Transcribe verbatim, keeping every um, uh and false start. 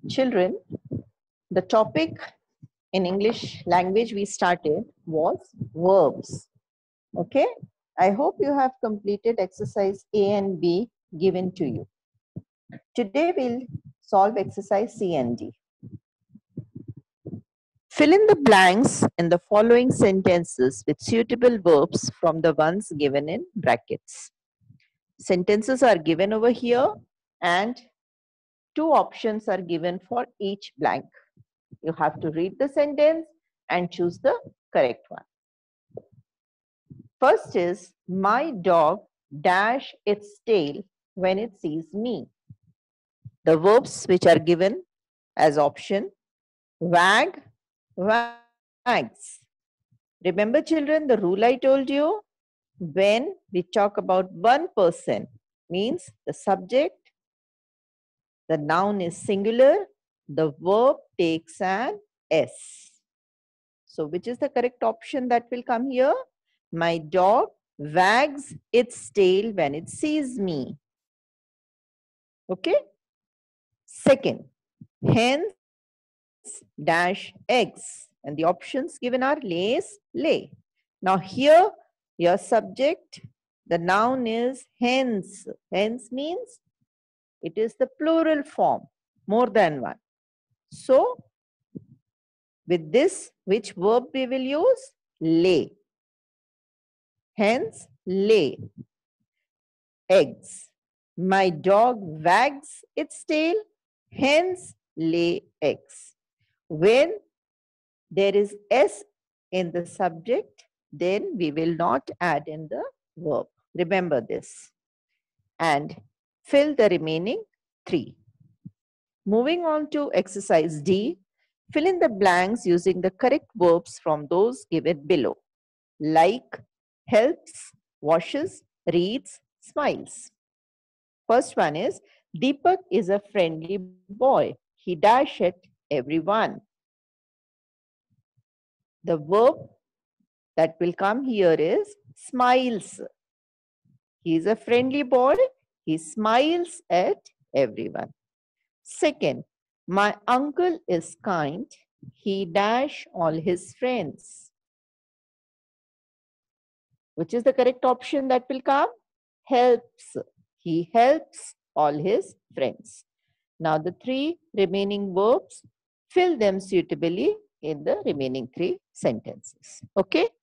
Children, the topic in English language we started was verbs. Okay, I hope you have completed exercise A and B given to you. Today we'll solve exercise C and D. Fill in the blanks in the following sentences with suitable verbs from the ones given in brackets. Sentences are given over here and two options are given for each blank. You have to read the sentence and choose the correct one. First is, my dog dash its tail when it sees me. The verbs which are given as option, wag, wags. Remember children, the rule I told you? When we talk about one person, means the subject, the noun is singular, the verb takes an S. So which is the correct option that will come here? My dog wags its tail when it sees me. Okay. Second, hens dash eggs. And the options given are lays, lay. Now here, your subject, the noun is hens. Hens means it is the plural form, more than one. So, with this, which verb we will use? Lay. Hence, lay eggs. My dog wags its tail, hence lay eggs. When there is S in the subject, then we will not add in the verb. Remember this. And fill the remaining three. Moving on to exercise D, fill in the blanks using the correct verbs from those given below. Like, helps, washes, reads, smiles. First one is, Deepak is a friendly boy. He dash at everyone. The verb that will come here is smiles. He is a friendly boy. He smiles at everyone. Second, my uncle is kind. He dash all his friends. Which is the correct option that will come? Helps. He helps all his friends. Now the three remaining verbs, fill them suitably in the remaining three sentences. Okay.